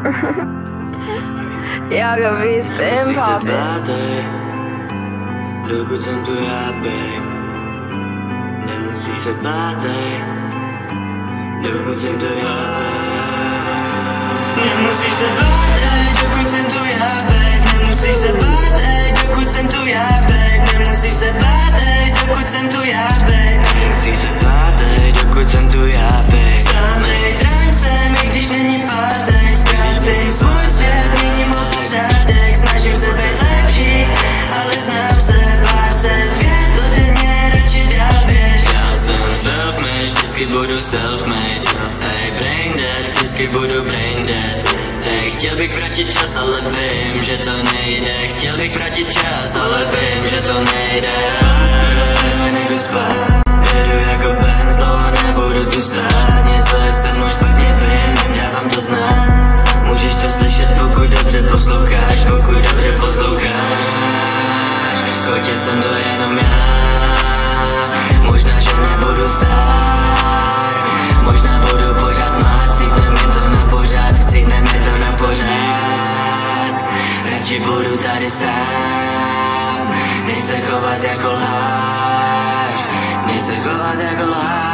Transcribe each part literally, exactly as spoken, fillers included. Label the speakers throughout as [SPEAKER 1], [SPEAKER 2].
[SPEAKER 1] Jag har visst en papi.
[SPEAKER 2] Dokud jsem tu já, babe. Nemusíš se bát, ej. Dokud jsem tu já, babe. Nemusíš se bát, ej. Dokud jsem tu já, babe. Nemusíš se bát, ej. Dokud jsem tu já, babe. Nemusíš se bát, ej. Dokud jsem tu já, babe. Nemusíš se bát, ej. Dokud jsem tu já, babe. Samej trancem, i když není pátek. Ztrácím svůj svět, měním moc řádek. Snažím se být lepší, ale znám se pár set vět. Ode mě radši dál běž. Já jsem self-made, vždycky budu self-made. Ej, brain dead, vždycky budu brain dead. Ej, chtěl bych vrátit čas, ale vím, že to nejde. Chtěl bych vrátit čas, ale vím, že to nejde. Nejdu spát, jedu jako Benz, dlouho nebudu tu stát. Něco je se mnou špatně, vím, dávám to znát. Můžeš to slyšet, pokud dobře posloucháš, pokud dobře posloucháš. Kotě jsem to jenom já, možná, že nebudu stát. Možná budu pořád mát, cítne mi to na pořád, chcípne mi to na pořád. Radši budu tady sám, než se chovat jako lhář. Než se chovat jako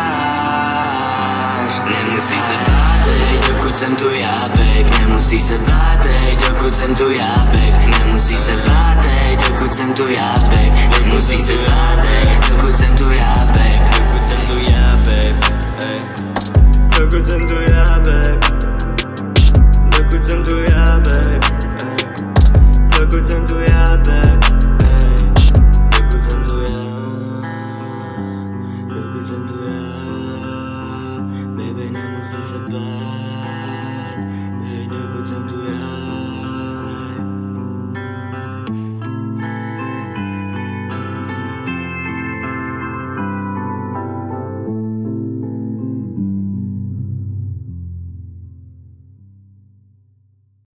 [SPEAKER 2] lhář. Nemusí se bát, ej, dokud jsem tu já, babe. Nemusí se bát, ej, dokud jsem tu já, babe. Nemusí se bát, ej, dokud jsem tu já, babe. Nemusí se bát, ej, dokud jsem tu já, babe. Dokud jsem tu já, babe. Ej. Dokud jsem tu já, babe. Dokud jsem tu já, babe. Ej. Dokud jsem tu já, babe. Ej. Dokud jsem tu já. Dokud jsem tu já. Baby, nemusí se bát. Ej, dokud jsem tu já.